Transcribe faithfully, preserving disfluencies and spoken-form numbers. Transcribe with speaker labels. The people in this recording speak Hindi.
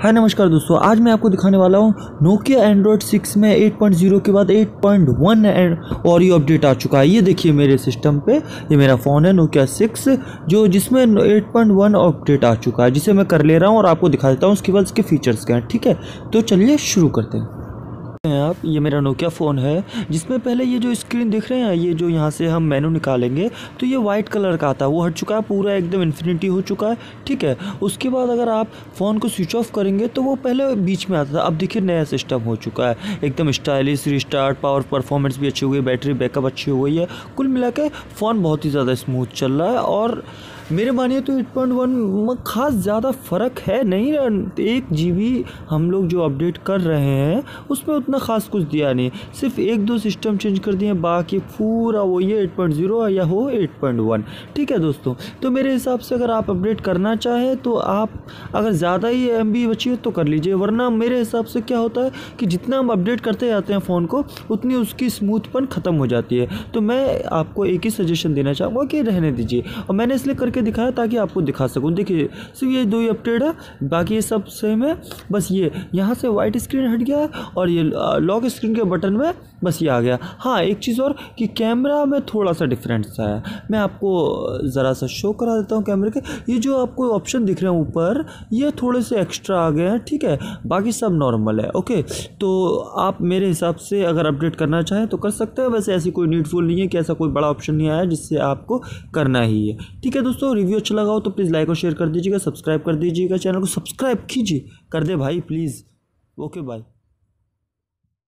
Speaker 1: हाय नमस्कार दोस्तों, आज मैं आपको दिखाने वाला हूँ नोकिया एंड्रॉयड सिक्स में एट पॉइंट ज़ीरो के बाद eight point one Oreo update आ चुका है। ये देखिए मेरे सिस्टम पे, ये मेरा फ़ोन है नोकिया सिक्स जो जिसमें एट पॉइंट वन अपडेट आ चुका है, जिसे मैं कर ले रहा हूँ और आपको दिखा देता हूँ उसके बाद इसके फीचर्स क्या हैं। ठीक है, तो चलिए शुरू करते हैं। आप ये मेरा नोकिया फ़ोन है जिसमें पहले ये जो स्क्रीन दिख रहे हैं, ये जो यहाँ से हम मेनू निकालेंगे तो ये वाइट कलर का आता है, वो हट चुका है, पूरा एकदम इन्फिनिटी हो चुका है। ठीक है, उसके बाद अगर आप फ़ोन को स्विच ऑफ करेंगे तो वो पहले बीच में आता था, अब देखिए नया सिस्टम हो चुका है, एकदम स्टाइलिश, रिस्टार्ट, पावर परफॉर्मेंस भी अच्छी हुई है, बैटरी बैकअप अच्छी हो गई है। कुल मिला के फ़ोन बहुत ही ज़्यादा स्मूथ चल रहा है और मेरे मानिए तो एट पॉइंट वन में ख़ास ज़्यादा फ़र्क है नहीं। एक जी बी हम लोग जो अपडेट कर रहे हैं उसमें उतना ख़ास कुछ दिया नहीं, सिर्फ एक दो सिस्टम चेंज कर दिए, बाकी पूरा वो ये एट पॉइंट ज़ीरो या हो एट पॉइंट वन। ठीक है दोस्तों, तो मेरे हिसाब से अगर आप अपडेट करना चाहें तो आप अगर ज़्यादा ही एम बी बची हो तो कर लीजिए, वरना मेरे हिसाब से क्या होता है कि जितना हम अपडेट करते जाते हैं फ़ोन को उतनी उसकी स्मूथपन ख़त्म हो जाती है। तो मैं आपको एक ही सजेशन देना चाहूँगा कि रहने दीजिए, और मैंने इसलिए करके दिखाया ताकि आपको दिखा सकूं। देखिए सिर्फ ये दो ही अपडेट है, बाकी ये सब सेम है, बस ये यहाँ से वाइट स्क्रीन हट गया और ये लॉक स्क्रीन के बटन में बस ये आ गया। हाँ, एक चीज़ और कि कैमरा में थोड़ा सा डिफरेंस है, मैं आपको ज़रा सा शो करा देता हूँ कैमरे के। ये जो आपको ऑप्शन दिख रहे हैं ऊपर, ये थोड़े से एक्स्ट्रा आ गए हैं। ठीक है, बाकी सब नॉर्मल है। ओके, तो आप मेरे हिसाब से अगर अपडेट करना चाहें तो कर सकते हैं, वैसे ऐसी कोई नीडफुल नहीं है कि ऐसा कोई बड़ा ऑप्शन नहीं आया जिससे आपको करना ही है। ठीक है दोस्तों, रिव्यू अच्छा लगा हो तो प्लीज़ लाइक और शेयर कर दीजिएगा, सब्सक्राइब कर दीजिएगा, चैनल को सब्सक्राइब कीजिए, कर दे भाई प्लीज़। Okay bye.